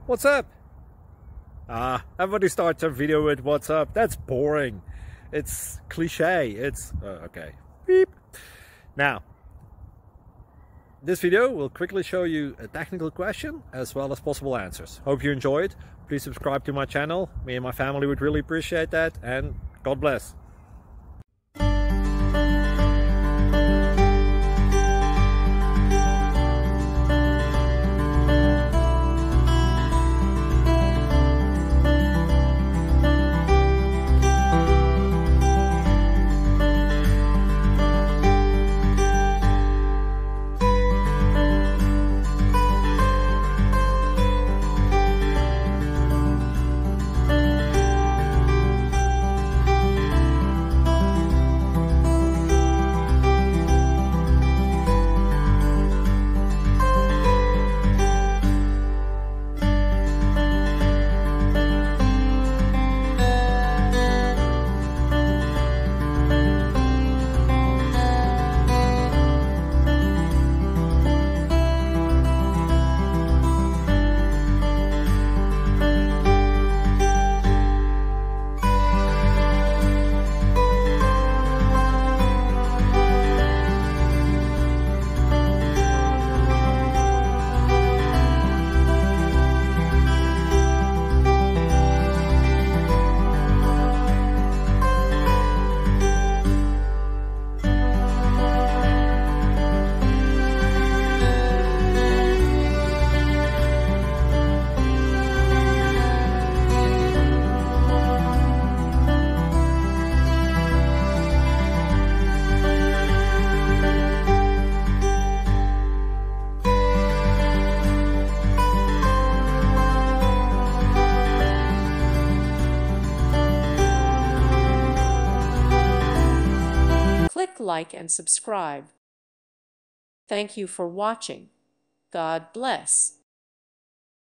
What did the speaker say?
What's up? Everybody starts a video with what's up. That's boring. It's cliche. It's okay. Beep. Now, this video will quickly show you a technical question as well as possible answers. Hope you enjoyed. Please subscribe to my channel. Me and my family would really appreciate that, and God bless. Click like and subscribe. Thank you for watching. God bless.